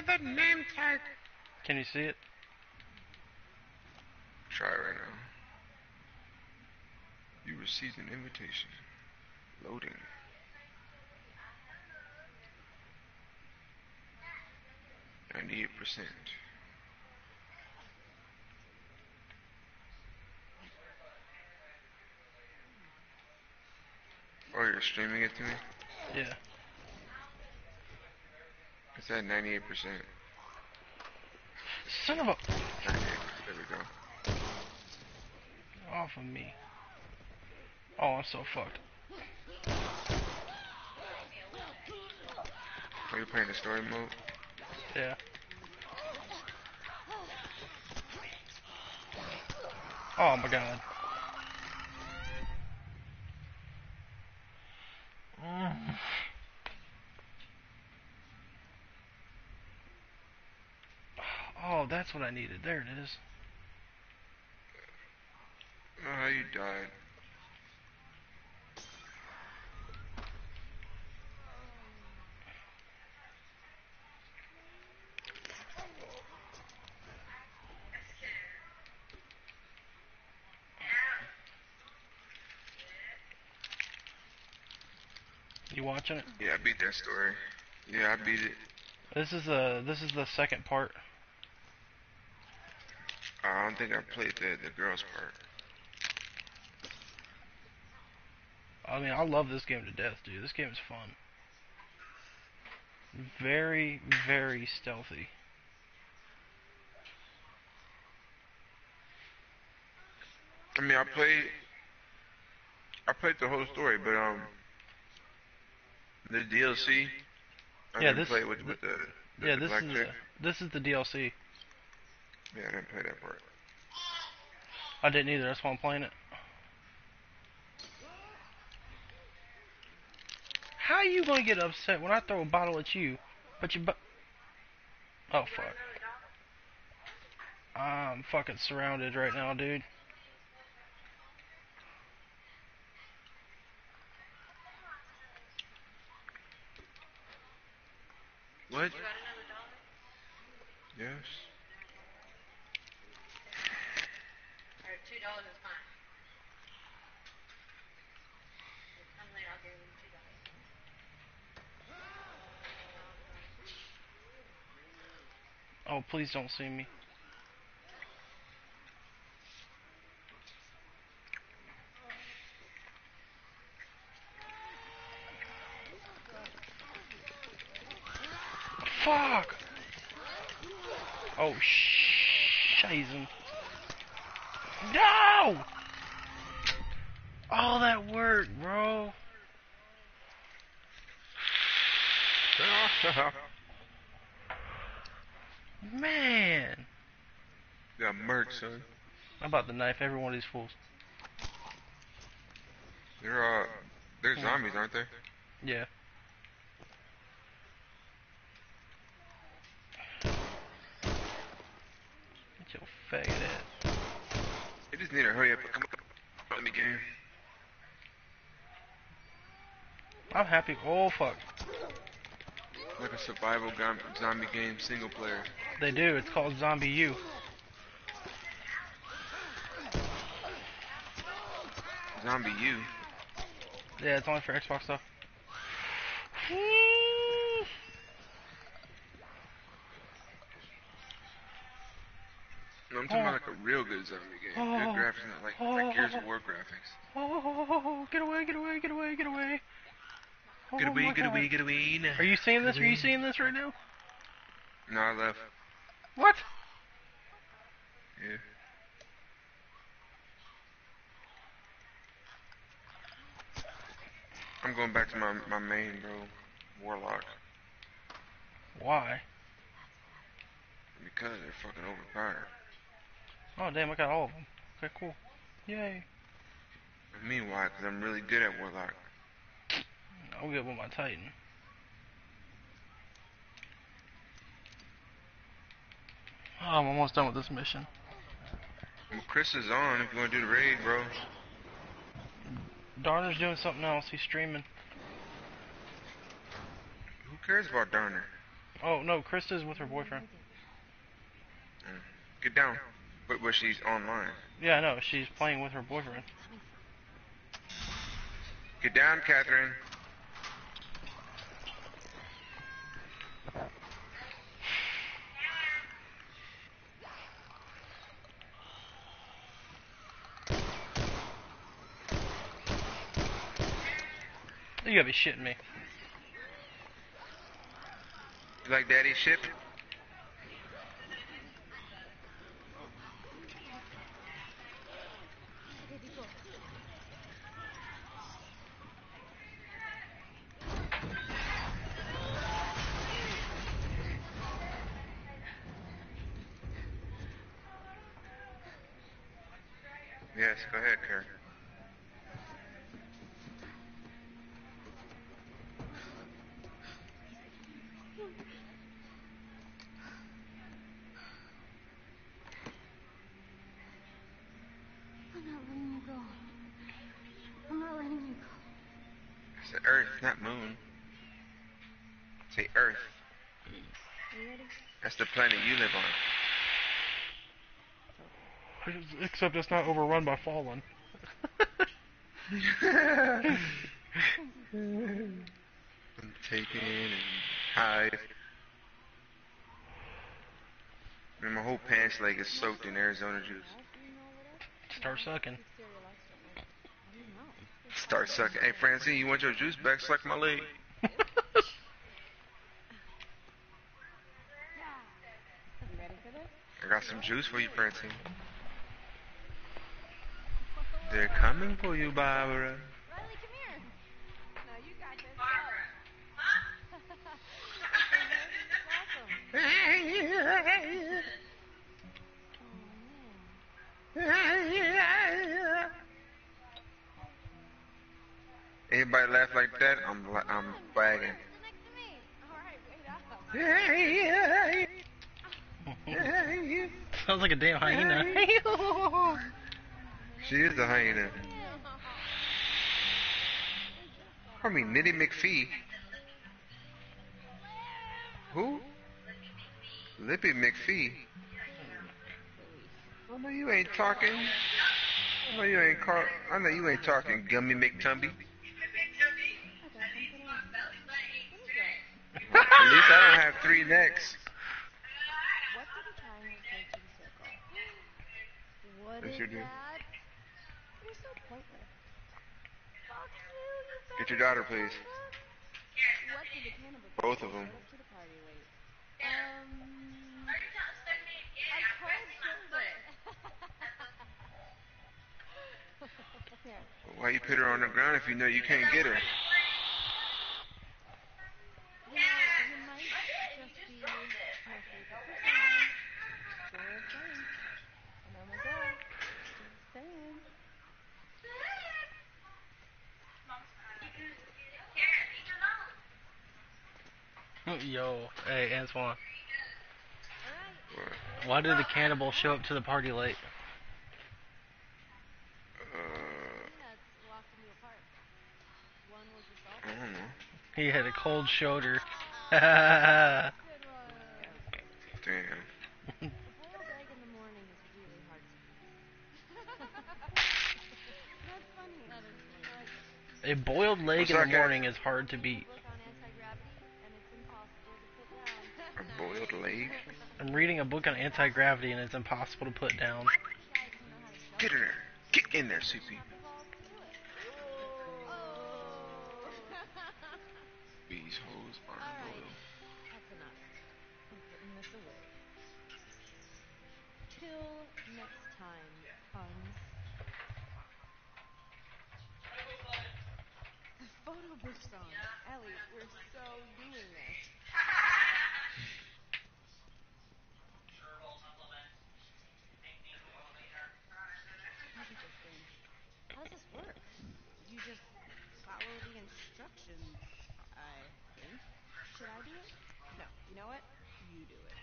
the name tag. Can you see it? Try right now. You received an invitation. Loading. %. Oh, you're streaming it to me? Yeah. It's at 98%. Son of a... 98. There we go. Off of me. Oh, I'm so fucked. Are you playing the story mode? Yeah. Oh my god. Oh, that's what I needed. There it is. Oh, how you died. You watching it? Yeah, I beat that story. Yeah, I beat it. This is the second part. I don't think I played the girls part. I mean, I love this game to death, dude. This game is fun. Very, very stealthy. I mean, I played the whole story, but the DLC, I Yeah, didn't play with the yeah, black chick. this is the DLC. Yeah, I didn't play that part. I didn't either. That's why I'm playing it. How you gonna get upset when I throw a bottle at you, but you oh fuck. I'm fucking surrounded right now, dude. What? Yes. Or $2 is fine. Come later, I'll give him $2. Oh, please don't see me. Fuck! Oh, shizen. No! All that work, bro. Man. Got murked, son. I'm about to knife every one of these fools. They're zombies, aren't they? Yeah. Get your faggot ass. They just need to hurry up and come up with me, game. I'm happy. Oh, fuck. Like a survival zombie game, single player. They do. It's called Zombie U. Zombie U. Yeah, it's only for Xbox stuff. No, I'm talking about like a real good zombie game. Good graphics, not like Gears of War graphics. Oh, get away, get away, get away, get away. Oh Get away, my get God. away, get away. Are you seeing this? Are you seeing this right now? No, I left. What? Yeah. I'm going back to my main, bro. Warlock. Why? Because they're fucking overpowered. Oh, damn, I got all of them. Okay, cool. Yay. I mean, why? Because I'm really good at Warlock. I'll get with my Titan. Oh, I'm almost done with this mission. Well, Chris is on if you want to do the raid, bro. Darner's doing something else. He's streaming. Who cares about Darner? Oh no, Krista's with her boyfriend. Mm. Get down. But where she's online. Yeah, I know. She's playing with her boyfriend. Get down, Catherine. You gotta be shitting me. You like Daddy's ship? Yes, go ahead, Karen. I'm not letting you go. I'm not letting you go. It's the Earth, not Moon. Say Earth. Are you ready? That's the planet you live on. Except it's not overrun by fallen. Taken and Hive. And my whole pants leg is soaked in Arizona juice. Start sucking. Start sucking. Hey, Francine, you want your juice back? Suck my leg. You ready for this? I got some juice for you, Francine. They're coming for you, Barbara. Riley, come here. No, you got this. Anybody laugh like that? I'm bragging. Sit next to me. All right, wait up. Sounds like a damn hyena. She is a hyena. I mean, Nitty McPhee. Who? Lippy McPhee. I know you ain't talking. I know you ain't talking, Gummy McTumby. At least I don't have 3 necks. What did the triangle say to the circle? What Yes, is you do. that? You're so pointless. Fuck you, you fat Get your daughter, please. What did the cannibal Both of them. up to the party late? I cold shoulder. Here. Why you put her on the ground if you know you can't get her? You might just be my favorite person again. Just saying. I know my girl. Just saying. Yo, hey Antoine. Alright. Why did the cannibal show up to the party late? Peanuts walked into a park. One was I assaulted. don't know. He had a cold shoulder. Good one. Damn. A boiled egg in the morning is really hard to eat. That's funny. That is funny. A boiled leg What's in the that, Kat? morning is hard to beat. Book on anti-gravity, and it's impossible to put down. A boiled leg? I'm reading a book on anti-gravity and it's impossible to put down. Guys who know how to shovel Get in there. Get in there, CP. have the balls to do it. Oh. These hoes are All right. loyal. That's enough. I'm putting this away. Till next time, puns. The photo book song. Ellie, we're so doing this. Interesting. How does this work? You just follow the instructions, I think. Should I do it? No. You know what? You do it.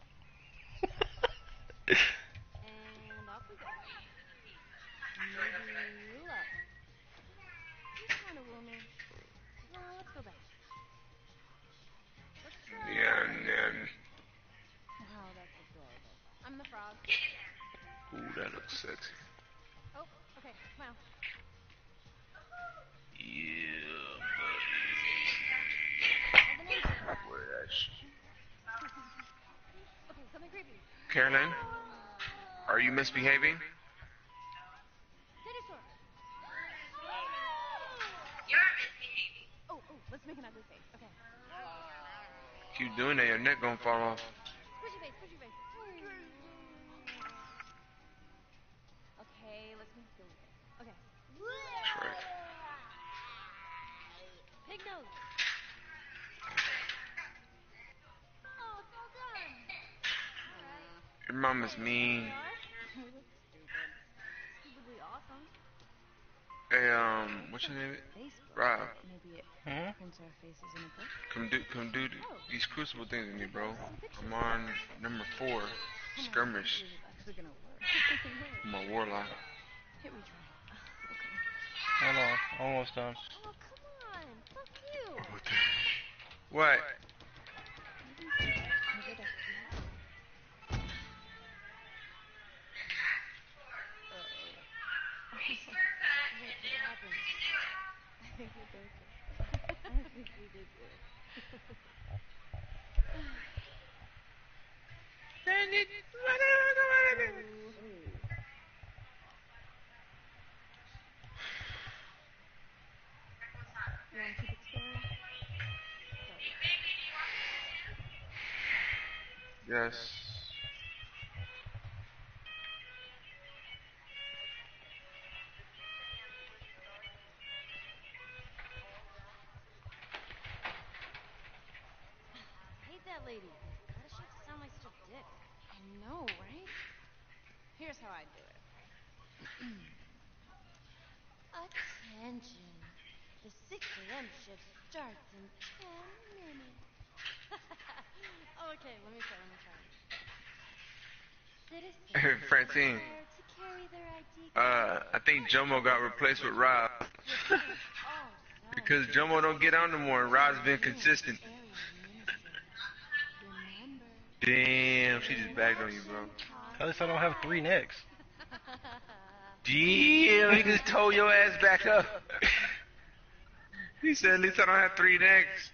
And off we go. Maybe roulette. He's kind of woomy. No, let's go back. Let's try. Yeah, dog. Ooh, that looks sexy. Oh, okay, smile. Yeah, Like an angel. buddy. Wear that shit. Okay, something creepy. Carolyn, are you misbehaving? Dinosaur. You're misbehaving. Oh, let's make an ugly face. Okay. Keep doing that, your neck gonna fall off. Squishy face, squishy face. Okay, let's make silly face. Okay. Shrek. Pig nose. Oh, it's all done. Alright. Your mom is mean. We look stupid. Stupidly awesome. Hey, what's your name? Facebook. Rob, Maybe it Hmm? prints our faces in a book. come do these crucible things with me, bro. I'm on number 4, skirmish. This is actually gonna work. I'm a warlock. Hit retry. Okay. Hold on. Almost done. Oh, come on. Fuck you. What? Maybe that's what happened. I think we broke it. I think we did good. You want to keep exploring? Yes. I hate that lady. Why does she have to sound like such a dick? I know, right? Here's how I do it. Attention. The 6 a.m. shift starts in 10 minutes. Okay, let me try. Citizens Francine. required to carry their ID card. I think Jomo got replaced with Rob. Because Jomo don't get on no more and Rob's been consistent. Damn, she just bagged on you, bro. At least I don't have 3 necks. Damn, he just told your ass back up. He said, at least I don't have 3 necks.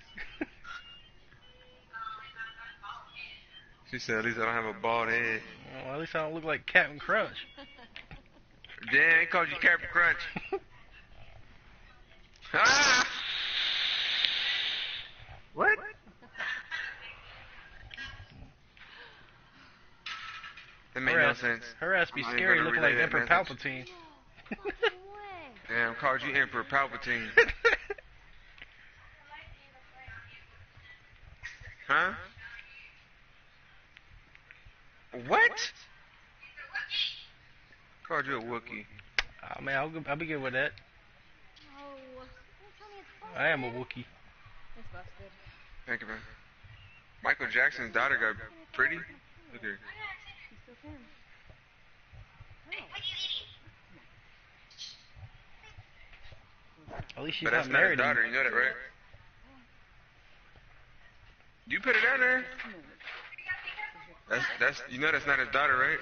She said, at least I don't have a bald head. Well, at least I don't look like Captain Crunch. Damn, he called you Captain Crunch. Ah! What? That made no sense. Her ass be I'm not scary even looking gonna like relay Emperor that message. Palpatine. Fucking way. Damn, called you Emperor Palpatine. Huh? What? Called you a Wookiee. Oh man, I'll be good with that. Oh, don't tell me it's busted. I am a Wookiee. It's busted. Thank you, man. Michael Jackson's daughter got pretty. Look at her. You still can. At least she's But that's not not his married. daughter, you know that, right? You put it down there. That's you know that's not his daughter, right?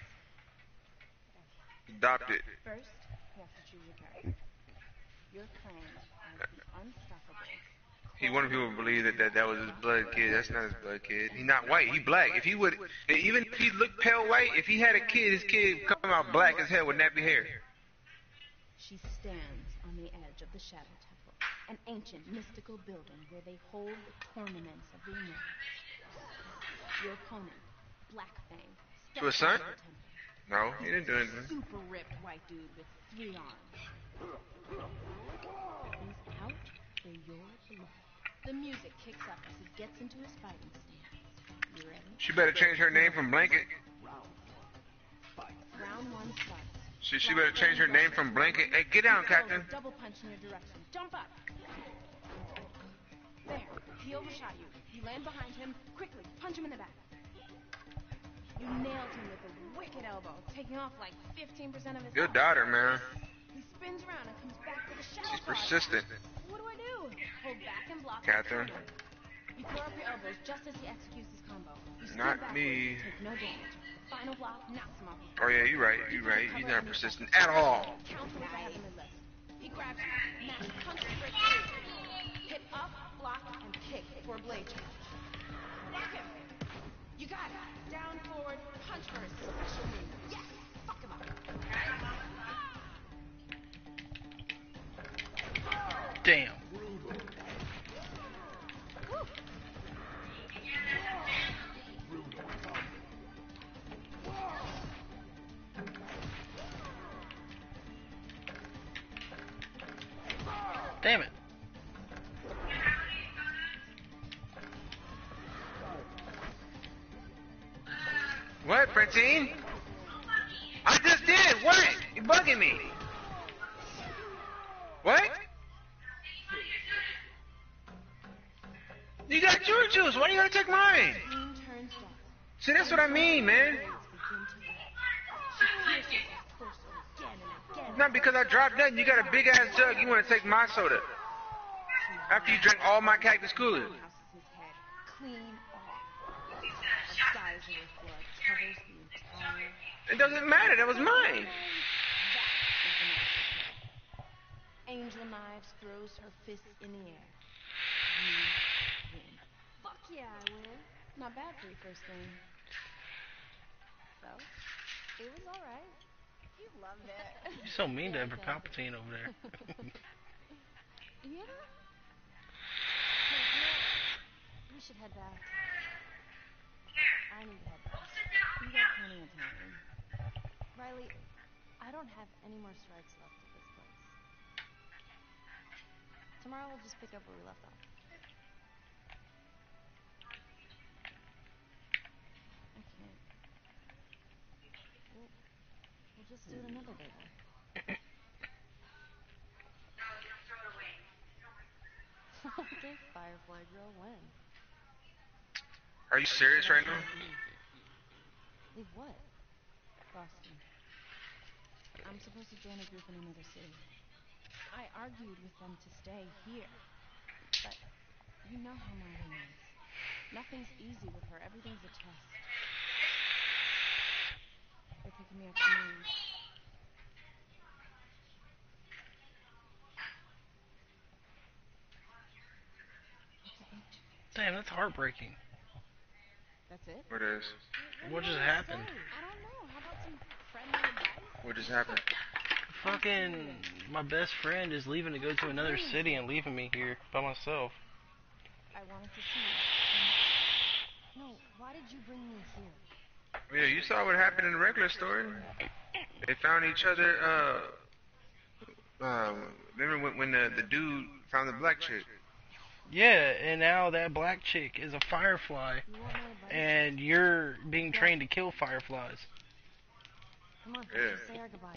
Adopted. First, you have to choose your character. Your claim as the unstoppable. He wanted people to believe that was his blood kid. That's not his blood kid. He's not white. He black. If he would, even if he looked pale white, if he had a kid, his kid come out black as hell with nappy hair. She stands on the edge of the Shadow Temple, an ancient mystical building where they hold the tournaments of the immortal. Your opponent, Black Fang, To his son? No, he didn't do anything. super ripped white dude with 3 arms. He's out for your blood. The music kicks up as he gets into his fighting stance. You ready? She better change her name from Blanket. Round 1 starts. She better change her name from Blanket. Hey, get down, Captain. Double punch in your direction. Jump up. There. He overshot you. You land behind him. Quickly, punch him in the back. You nailed him with a wicked elbow, taking off like 15% of his Your health. daughter, man. He spins around and comes back with a shadow She's card. persistent. What do? Hold back and block. Catherine. You throw up your elbows just as he executes his combo. You spin Not backwards, me. Take no damage. Final block, Maximo. Oh yeah, you're right. You're right. He's not persistent at all. Counter with the heavenly lift. He grabs you. Max punches break free. Hit up, block, and kick for a blade charge. Block him. You got it. Down, forward, punch first. Special move. Yes. Fuck him up. Damn. Whew. Damn it. What, Francine? I just did. What? You bugging me? What? You got your juice. Why you gotta take mine? Queen turns left. See, that's what I mean, man. Blades begin to work. She pierces his torso again and again. Not because I dropped nothing. You got a big ass jug. You want to take my soda after you drank all my cactus cooler. Houses his head clean off. A geyser of blood covers the entire. It doesn't matter. That was mine. Angel Knives throws her fist in the air. You win. Fuck yeah, I win. Not bad for your first game. So, it was alright. You loved it. You're so mean to Emperor Palpatine over there. You know? Hey, we should head back. I need to head back. You got plenty of time. Riley, I don't have any more strikes left at this place. Tomorrow we'll just pick up where we left off. I can't. We'll just do it another day then. Okay, Firefly Girl, when? Are you serious right now? Leave what? Boston. I'm supposed to join a group in another city. I argued with them to stay here. But you know how Marlene is. Nothing's easy with her. Everything's a test. They're picking me up tomorrow. Damn, that's heartbreaking. That's it? What is? What just happened? I don't know. How about some friendly advice? What just happened? Fucking, my best friend is leaving to go to another city and leaving me here by myself. I wanted to see you. No, why did you bring me here? Yeah, you saw what happened in the regular story. They found each other. Remember when the dude found the black chick? Yeah, and now that black chick is a firefly, You want my advice? and you're being trained to kill fireflies. Come on, Yeah. let's just say our goodbyes.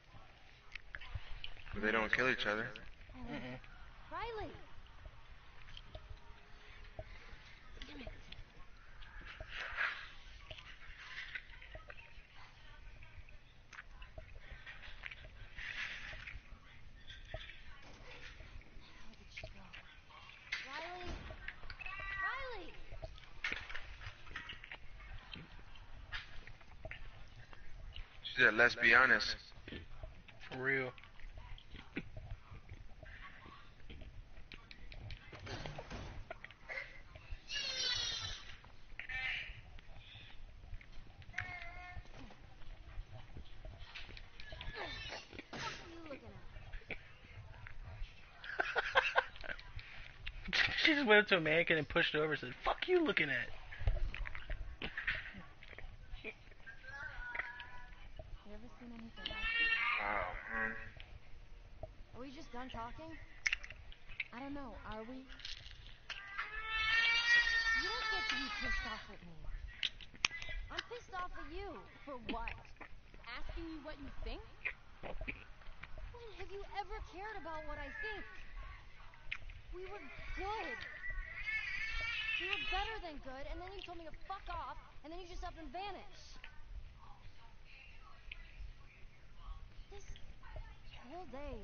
But they don't kill each other. Riley! Damn it. Where did she go? Riley! Riley! She said, let's be honest. For real. What are you looking at? She just went up to a mannequin and pushed it over and said, "Fuck you looking at?" You ever seen anything like this? Oh, man. Are we just done talking? I don't know, are we? You don't get to be pissed off at me. I'm pissed off at you. For what? Asking you what you think? When have you ever cared about what I think? We were good. We were better than good, and then you told me to fuck off, and then you just up and vanish. This whole day.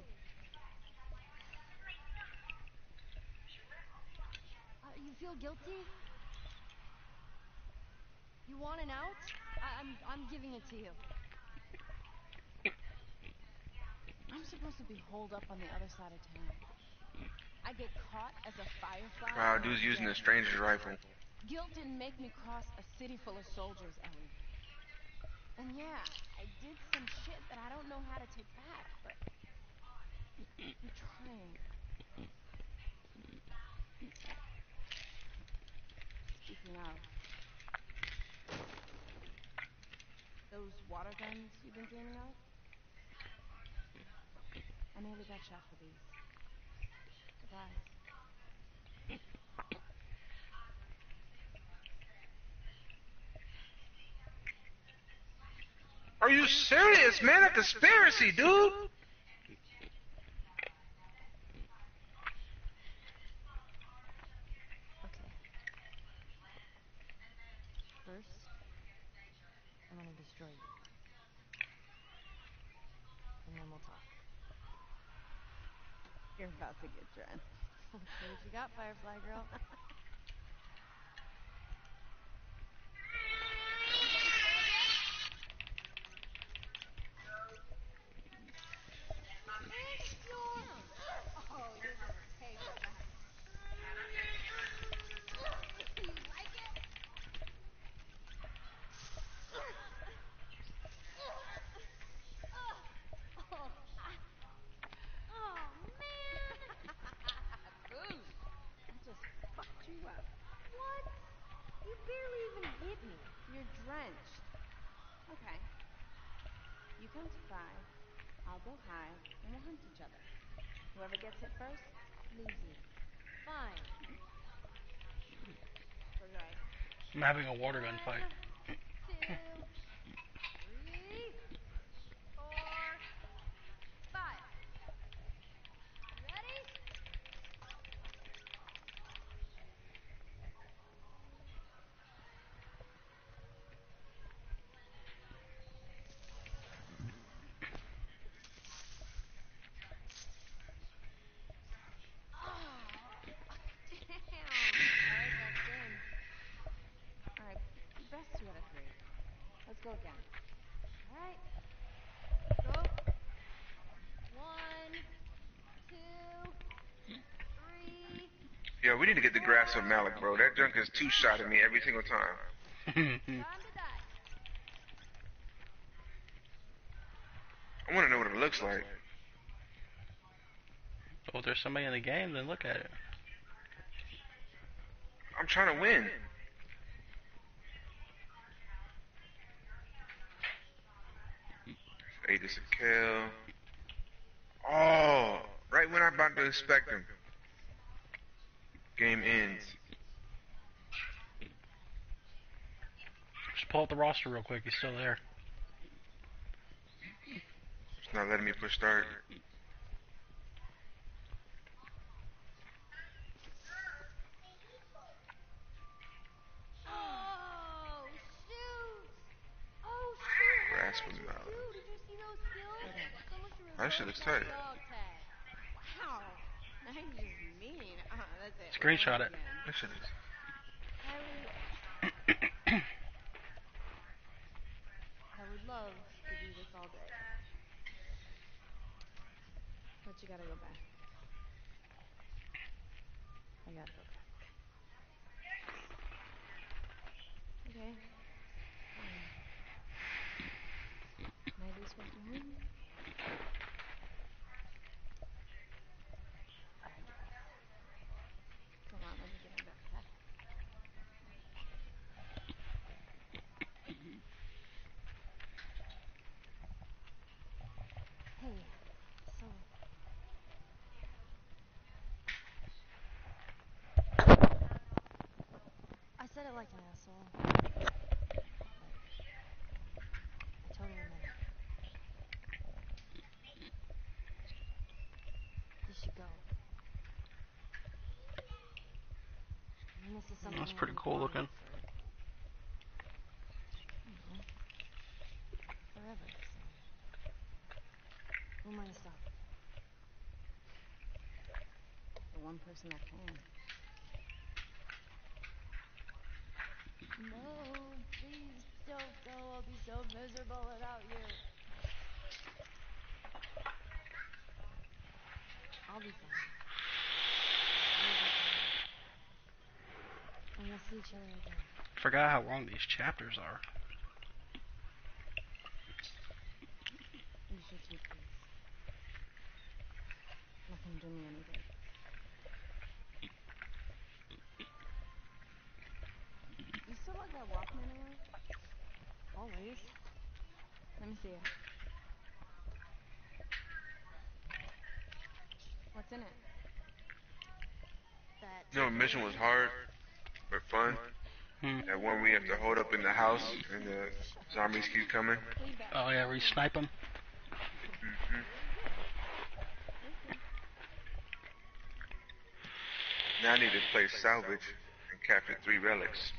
You feel guilty? You want an out? I'm giving it to you. I'm supposed to be holed up on the other side of town. I get caught as a firefly. Wow, and dude's I'm using a dead. stranger's rifle. Guilt didn't make me cross a city full of soldiers, Ellie. And yeah, I did some shit that I don't know how to take back, but I'm trying. Speaking of, those water guns you've been dreaming of? I nearly got shot for these. Surprise. Are you serious, man? A conspiracy, dude. Okay. First, I'm gonna destroy you. And then we'll talk. You're about to get drenched. Let's see what you got, Firefly girl. Oh, you're gonna pay for that. You like it? Oh, man! Boosh! I just fucked you up. What? You barely even hit me. You're drenched. Okay. You count to 5. I'll go high, and we'll hunt each other. Whoever gets hit first, loses. Fine. Okay. I'm having a water gun fight. 1, 2, 3, 4, 5. Ready? Oh, damn. Alright, that's game. Alright, best 2 out of 3. Let's go again. Alright. Go. 1, 2, 3. Yo, we need to get the grass of Malik, bro. That junk is 2-shot at me every single time. Time to die. I want to know what it looks like. Well, if there's somebody in the game, then look at it. I'm trying to win. Ate this a kill. Oh, right when I'm about to expect him. Game ends. Just pull up the roster real quick. He's still there. It's not letting me push start. Oh, shoot! Oh, shoot! What Grass did with you Malik. do? Did you see those skills? Someone should That shit reverse looks that tight. dog tag. Wow. Now you're just mean. That's it. Screenshot it. That shit is. I would love to do this all day. But you gotta go back. I gotta go back. Okay. Fine. Can I at least walk you home? I guess. Come on, let me get my backpack. Hey, so... I said it like an asshole. I totally meant it. You should go. I mean, this is something That's I've pretty been cool wanting looking. for, I don't know, forever, so... Who am I to stop? The one person that can. No, please don't go will be so miserable without you. I'll be fine. You'll be fine. And we'll see each other again. Forgot how long these chapters are. You should keep these. Nothing do me any good. You still lug that Walkman around? Always. Let me see it. What's in it? That You know, mission was hard, but fun. That one we have to hold up in the house and the zombies keep coming. Oh yeah, we snipe them. Now I need to play salvage and capture 3 relics.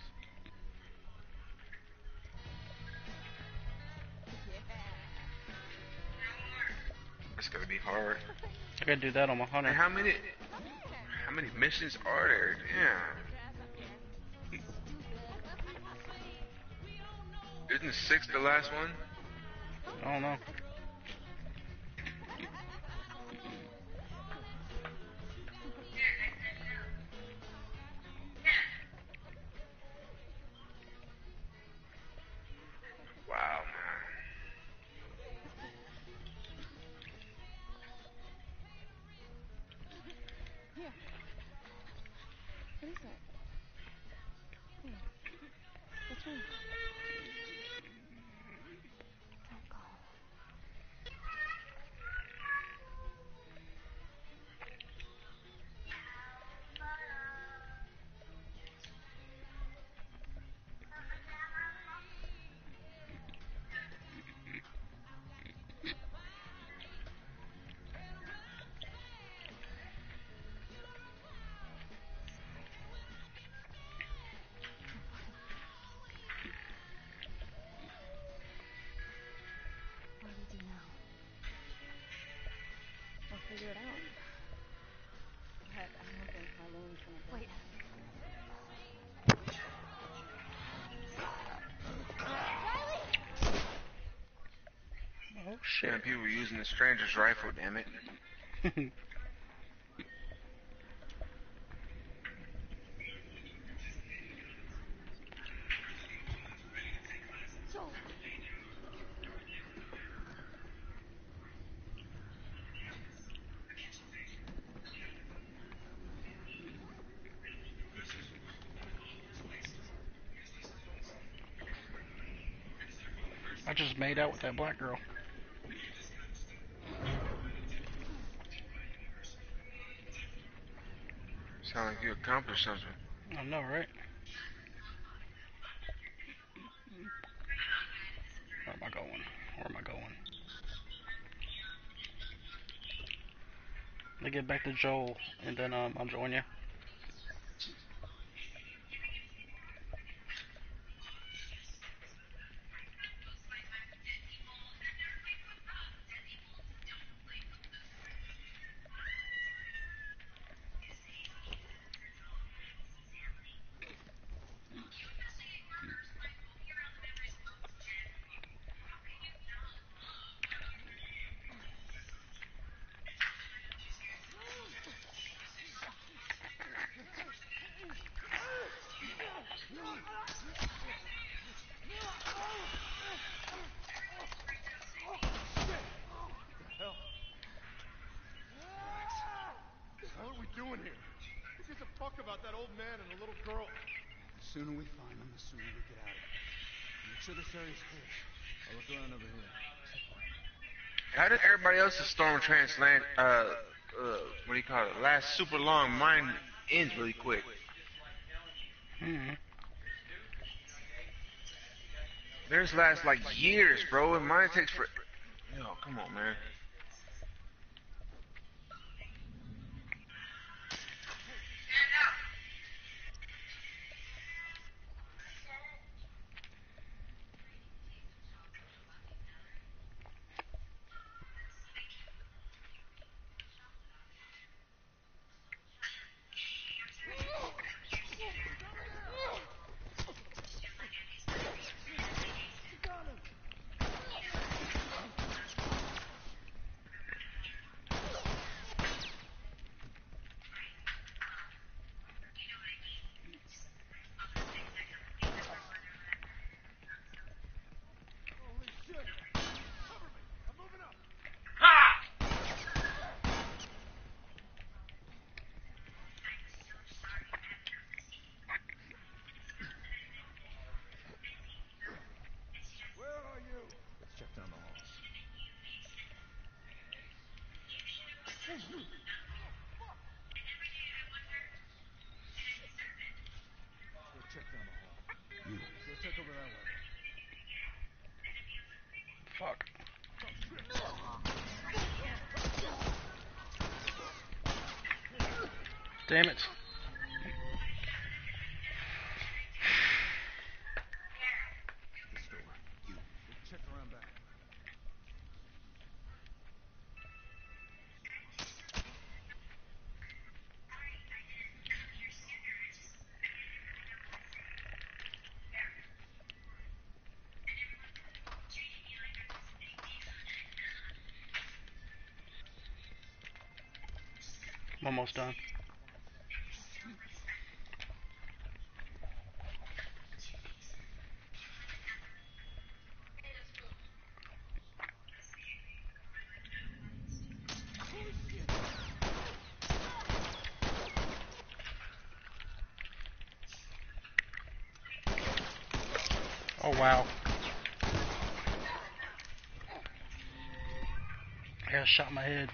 It's gonna be hard. I gotta do that on my hunter. And how many missions are there? Damn. Isn't 6 the last one? I don't know. Wow, man. Here. What is that? Hey. What's wrong? Don't go. What do we do now? We'll figure it out. But I don't think Marlene's gonna go. Wait. Oh shit. Damn, people were using the stranger's rifle, damn it. Joel. I just made out with that black girl. Sound like you accomplished something. I know, right? Where am I going? Where am I going? Let me get back to Joel, and then I'll join you. What are we doing here? Who gives a fuck about that old man and the little girl? The sooner we find them, the sooner we get out of here. Make sure this area's clear. I'll look around over here. How did everybody else's Storm Transland, what do you call it, last super long, mine ends really quick? Theirs last like years, bro, and mine takes for... Yo, come on, man. Fuck. Damn it. The store. You. Check around back. I'm almost done. Oh wow. I got a shot in my head.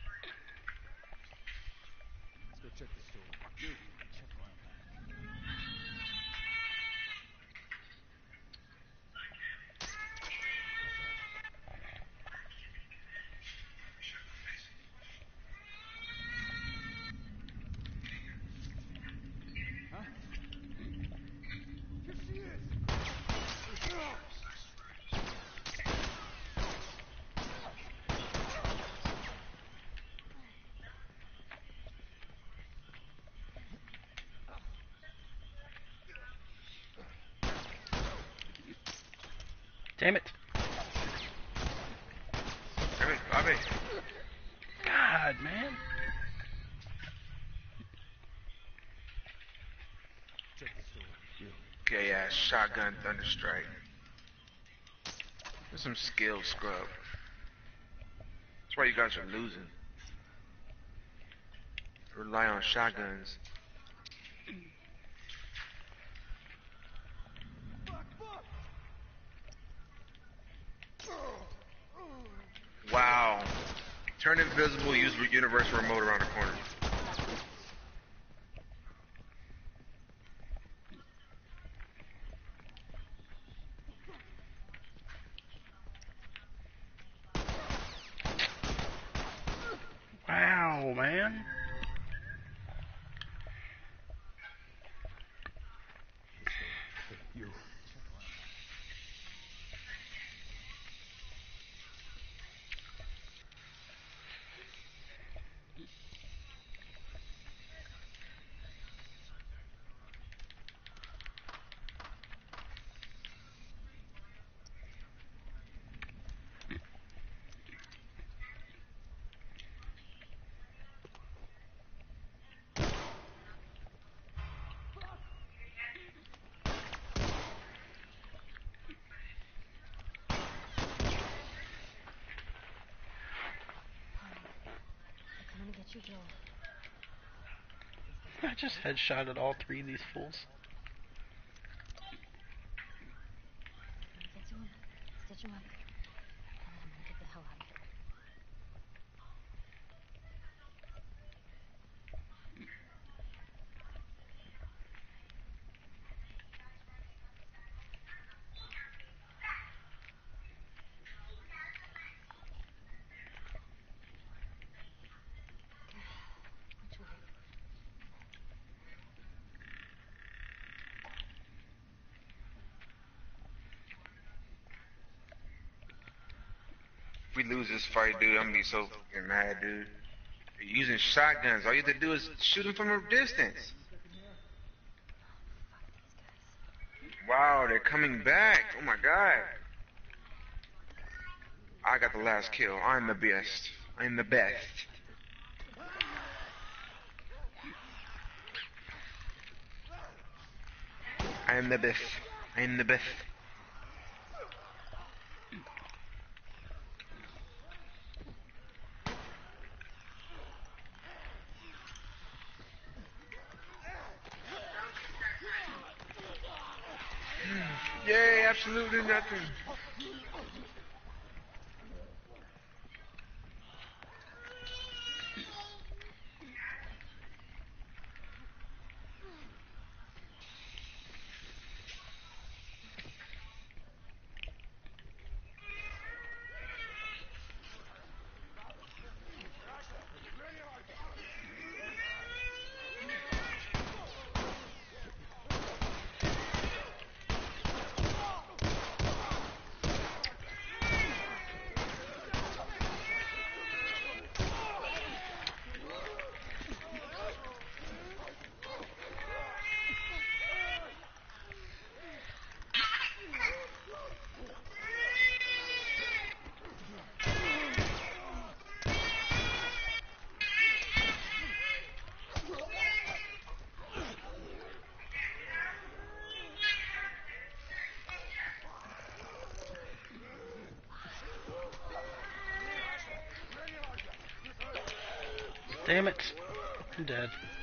Let's go check the store. You. Check around back. Huh? Here she is! Damn it. Damn it, Bobby. God, man. Check the store. You. Gay ass shotgun thunderstrike. There's some skill scrub. That's why you guys are losing. Rely on shotguns. Wow. Turn invisible, use universal remote around the corner. Wow, man. You. I'm coming to get you, Joel. I just headshotted all three of these fools. Get to him, stitch him up, and then I'm gonna get the hell out of here. Which way? If we lose this fight, dude, I'm gonna be so fucking mad, dude. You're using shotguns. All you have to do is shoot them from a distance. Wow, they're coming back. Oh my god. I got the last kill. I'm the best. I'm the best. I am the best. I am the best. Yay, absolutely nothing. Damn it. I'm dead.